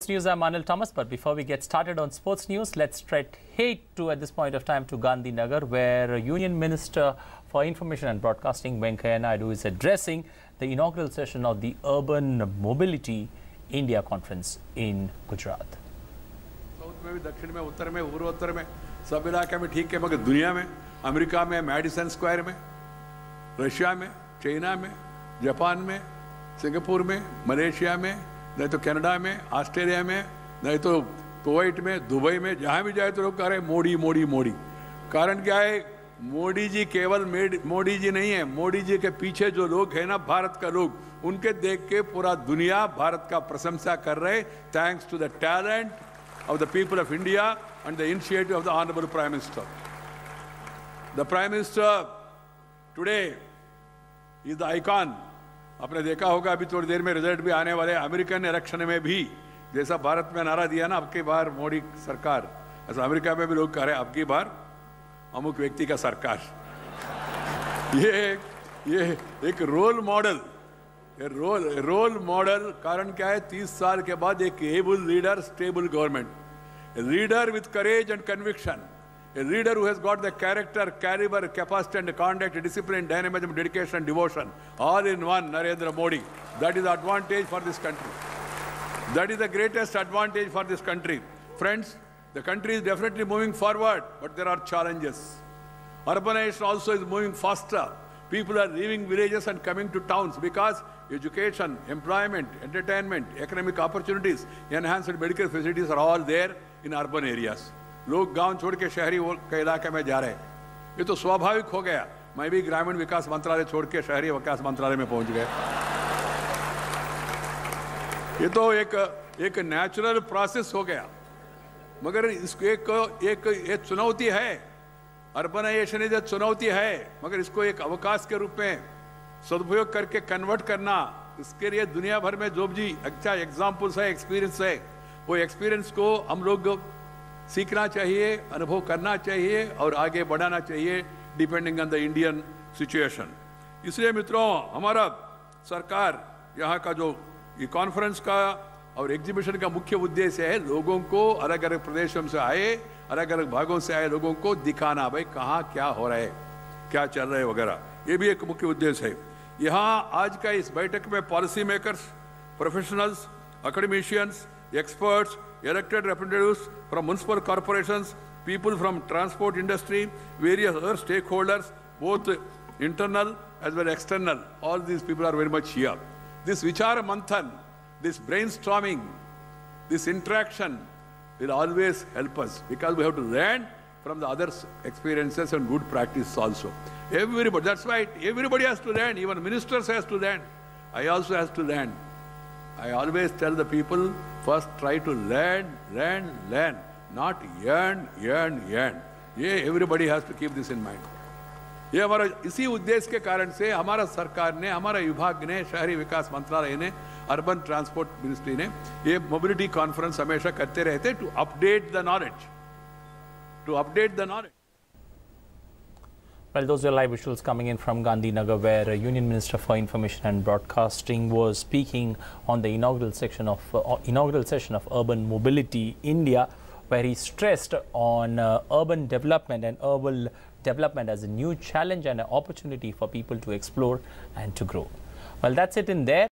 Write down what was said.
News, I'm Anil Thomas, but before we get started on sports news, let's straight hate to at this point of time to Gandhinagar, where Union Minister for Information and Broadcasting Venkaiah Naidu is addressing the inaugural session of the Urban Mobility India Conference in Gujarat. South में भी दक्षिण में उत्तर में पूर्वोत्तर में सब इलाके में ठीक है, मगर दुनिया में अमेरिका में मैडिसन स्क्वायर में, रशिया में, चाइना में, जापान में, सिंगापुर में, मलेशिया में, नहीं तो कनाडा में, ऑस्ट्रेलिया में, नहीं तो कुवैत में, दुबई में, जहाँ भी जाए तो लोग कह रहे हैं मोदी मोदी मोदी। कारण क्या है? मोदी जी केवल मोदी जी नहीं है, मोदी जी के पीछे जो लोग हैं ना, भारत का लोग, उनके देख के पूरा दुनिया भारत का प्रशंसा कर रहे, thanks to the talent of the people of India and the initiative of the Honorable Prime Minister. The Prime Minister today is the icon. आपने देखा होगा अभी थोड़ी देर में रिजल्ट भी आने वाले, अमेरिकन इलेक्शन में भी जैसा भारत में नारा दिया ना, अब की बार मोदी सरकार, ऐसा अमेरिका में भी लोग कह रहे हैं अब की बार अमुक व्यक्ति का सरकार। ये एक रोल मॉडल कारण क्या है? 30 साल के बाद एक able leader, stable government, a leader with courage and conviction, a leader who has got the character, caliber, capacity and conduct, discipline, dynamism, dedication and devotion, all in one, Narendra Modi. That is the advantage for this country. That is the greatest advantage for this country. Friends, the country is definitely moving forward, but there are challenges. Urbanization also is moving faster. People are leaving villages and coming to towns because education, employment, entertainment, economic opportunities, enhanced medical facilities are all there in urban areas. लोग गांव छोड़ के शहरी के इलाके में जा रहे हैं, ये तो स्वाभाविक हो गया। मैं भी ग्रामीण विकास मंत्रालय छोड़ के शहरी विकास मंत्रालय में पहुंच गया। ये तो एक नेचुरल प्रोसेस हो गया, मगर इसको एक चुनौती है। अर्बनाइजेशन एक चुनौती है, मगर इसको एक अवकाश के रूप में सदुपयोग करके कन्वर्ट करना, इसके लिए दुनिया भर में जो भी अच्छा एग्जाम्पल्स है, एक्सपीरियंस है, वो एक्सपीरियंस को हम लोग सीखना चाहिए, अनुभव करना चाहिए और आगे बढ़ाना चाहिए, depending on the Indian situation. इसलिए मित्रों, हमारा सरकार यहाँ का जो ये कॉन्फ्रेंस का और एग्जीबिशन का मुख्य उद्देश्य है लोगों को, अलग अलग प्रदेशों से आए, अलग अलग भागों से आए लोगों को दिखाना, भाई कहाँ क्या हो रहा है, क्या चल रहा है वगैरह। ये भी एक मुख्य उद्देश्य है। यहाँ आज का इस बैठक में policy makers, professionals, academicians, experts, elected representatives from municipal corporations, people from transport industry, various other stakeholders, both internal as well as external. All these people are very much here. This Vichara Manthan, this brainstorming, this interaction will always help us because we have to learn from the others' experiences and good practice also. Everybody, that's right, everybody has to learn, even ministers has to learn. I also has to learn. I always tell the people, first try to learn, not yearn. ये everybody has to keep this in mind. ये हमारा इसी उद्देश्य के कारण से हमारा सरकार ने, हमारा विभाग ने, शहरी विकास मंत्रालय ने, अर्बन ट्रांसपोर्ट मिनिस्ट्री ने ये मोबिलिटी कॉन्फ्रेंस हमेशा करते रहते to update the knowledge. Well, those are live visuals coming in from Gandhinagar, where Union Minister for Information and Broadcasting was speaking on the inaugural session of Urban Mobility India, where he stressed on urban development and urban development as a new challenge and an opportunity for people to explore and to grow. Well, that's it in there.